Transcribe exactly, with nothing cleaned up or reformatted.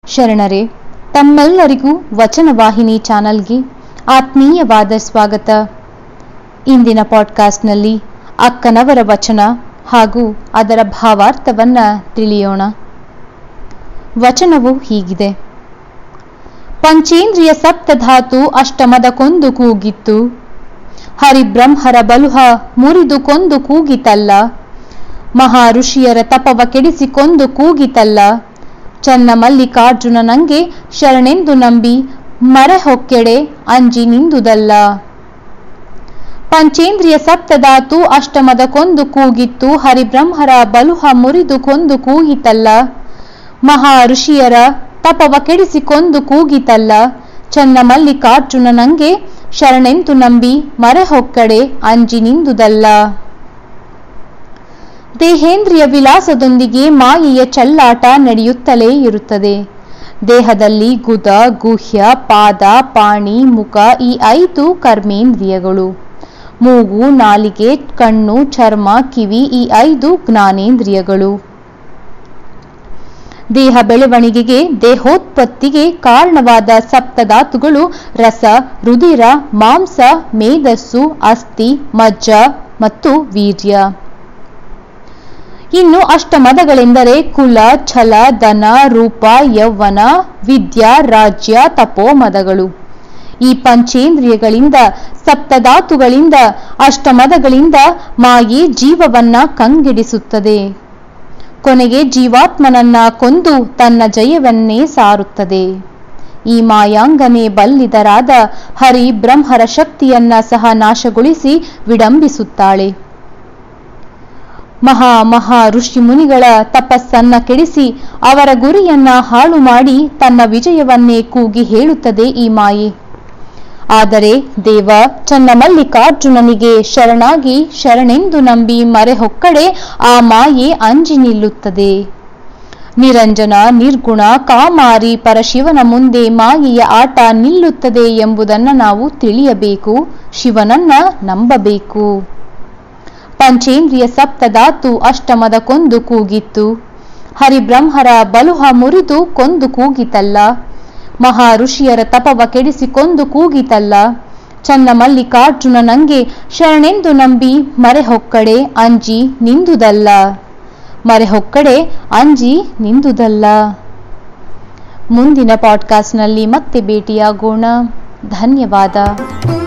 ಶರಣರೇ, ತಮ್ಮೆಲ್ಲರಿಗೂ ವಚನವಾಹಿನಿ ಚಾನಲ್ಗೆ ಆತ್ಮೀಯವಾದ ಸ್ವಾಗತ. ಇಂದಿನ ಪಾಡ್ಕಾಸ್ಟ್ನಲ್ಲಿ ಅಕ್ಕನವರ ವಚನ ಹಾಗೂ ಅದರ ಭಾವಾರ್ಥವನ್ನ ತಿಳಿಯೋಣ. ವಚನವು ಹೀಗಿದೆ: ಪಂಚೇಂದ್ರಿಯ ಸಪ್ತಧಾತು ಅಷ್ಟಮದ ಕೊಂದು ಕೂಗಿತ್ತು, ಹರಿಬ್ರಹ್ಮರ ಬಲುಹ ಮುರಿದು ಕೊಂದು ಕೂಗಿತಲ್ಲ, ಮಹಾ ಋಷಿಯರ ತಪವ ಕೆಡಿಸಿ ಕೊಂದು ಕೂಗಿತಲ್ಲ, ಚನ್ನ ಮಲ್ಲಿಕಾರ್ಜುನ ನಂಗೆ ಶರಣೆಂದು ನಂಬಿ ಮರೆ ಹೊಕ್ಕೆಡೆ ಅಂಜಿ ನಿಂದುದಲ್ಲ. ಪಂಚೇಂದ್ರಿಯ ಸಪ್ತಧಾತು ಅಷ್ಟಮದ ಕೊಂದು ಕೂಗಿತ್ತು, ಹರಿಬ್ರಹ್ಮರ ಬಲುಹ ಮುರಿದು ಕೊಂದು ಕೂಗಿತಲ್ಲ, ಮಹಾ ಋಷಿಯರ ತಪವ ಕೆಡಿಸಿ ಕೊಂದು ಕೂಗಿತಲ್ಲ, ಚನ್ನ ಮಲ್ಲಿಕಾರ್ಜುನ ನಂಗೆ ಶರಣೆಂದು ನಂಬಿ ಮರೆ ಹೊಕ್ಕಡೆ ಅಂಜಿ ನಿಂದುದಲ್ಲ. ದೇಹೇಂದ್ರಿಯ ವಿಲಾಸದೊಂದಿಗೆ ಮಾಯೆಯ ಚೆಲ್ಲಾಟ ನಡೆಯುತ್ತಲೇ ಇರುತ್ತದೆ. ದೇಹದಲ್ಲಿ ಗುದ, ಗುಹ್ಯ, ಪಾದ, ಪಾಣಿ, ಮುಖ ಈ ಐದು ಕರ್ಮೇಂದ್ರಿಯಗಳು. ಮೂಗು, ನಾಲಿಗೆ, ಕಣ್ಣು, ಚರ್ಮ, ಕಿವಿ ಈ ಐದು ಜ್ಞಾನೇಂದ್ರಿಯಗಳು. ದೇಹ ಬೆಳವಣಿಗೆಗೆ, ದೇಹೋತ್ಪತ್ತಿಗೆ ಕಾರಣವಾದ ಸಪ್ತಧಾತುಗಳು ರಸ, ರುಧಿರ, ಮಾಂಸ, ಮೇಧಸ್ಸು, ಅಸ್ಥಿ, ಮಜ್ಜ ಮತ್ತು ವೀರ್ಯ. ಇನ್ನು ಅಷ್ಟಮದಗಳೆಂದರೆ ಕುಲ, ಛಲ, ಧನ, ರೂಪ, ಯೌವನ, ವಿದ್ಯಾ, ರಾಜ್ಯ, ತಪೋಮದಗಳು. ಈ ಪಂಚೇಂದ್ರಿಯಗಳಿಂದ, ಸಪ್ತಧಾತುಗಳಿಂದ, ಅಷ್ಟಮದಗಳಿಂದ ಮಾಯೆ ಜೀವವನ್ನ ಕಂಗೆಡಿಸುತ್ತದೆ. ಕೊನೆಗೆ ಜೀವಾತ್ಮನನ್ನ ಕೊಂದು ತನ್ನ ಜಯವನ್ನೇ ಸಾರುತ್ತದೆ. ಈ ಮಾಯಾಂಗನೆ ಬಲ್ಲಿದರಾದ ಹರಿ ಬ್ರಹ್ಮರ ಶಕ್ತಿಯನ್ನ ಸಹ ನಾಶಗೊಳಿಸಿ ವಿಡಂಬಿಸುತ್ತಾಳೆ. ಮಹಾ ಮಹಾ ಋಷಿ ಮುನಿಗಳ ತಪಸ್ಸನ್ನ ಕೆಡಿಸಿ ಅವರ ಗುರಿಯನ್ನ ಹಾಳು ಮಾಡಿ ತನ್ನ ವಿಜಯವನ್ನೇ ಕೂಗಿ ಹೇಳುತ್ತದೆ ಈ ಮಾಯೆ. ಆದರೆ ದೇವ ಚನ್ನಮಲ್ಲಿಕಾರ್ಜುನನಿಗೆ ಶರಣಾಗಿ ಶರಣೆಂದು ನಂಬಿ ಮರೆ ಹೊಕ್ಕಡೆ ಆ ಮಾಯೆ ಅಂಜಿ ನಿಲ್ಲುತ್ತದೆ. ನಿರಂಜನ, ನಿರ್ಗುಣ, ಕಾಮಾರಿ ಪರಶಿವನ ಮುಂದೆ ಮಾಯೆಯ ಆಟ ನಿಲ್ಲುತ್ತದೆ ಎಂಬುದನ್ನು ನಾವು ತಿಳಿಯಬೇಕು, ಶಿವನನ್ನ ನಂಬಬೇಕು. ಪಂಚೇಂದ್ರಿಯ ಸಪ್ತಧಾತು ಅಷ್ಟಮದ ಕೊಂದು ಕೂಗಿತ್ತು, ಹರಿಬ್ರಹ್ಮರ ಬಲುಹ ಮುರಿದು ಕೊಂದು ಕೂಗಿತಲ್ಲ, ಮಹಾ ಋಷಿಯರ ತಪವ ಕೆಡಿಸಿ ಕೊಂದು ಕೂಗಿತಲ್ಲ, ಚನ್ನ ಮಲ್ಲಿಕಾರ್ಜುನ ನಂಗೆ ಶರಣೆಂದು ನಂಬಿ ಮರೆ ಹೊಕ್ಕಡೆ ಅಂಜಿ ನಿಂದುದಲ್ಲ. ಮರೆ ಹೊಕ್ಕಡೆ ಅಂಜಿ ನಿಂದುದಲ್ಲ. ಮುಂದಿನ ಪಾಡ್ಕಾಸ್ಟ್ನಲ್ಲಿ ಮತ್ತೆ ಭೇಟಿಯಾಗೋಣ. ಧನ್ಯವಾದ.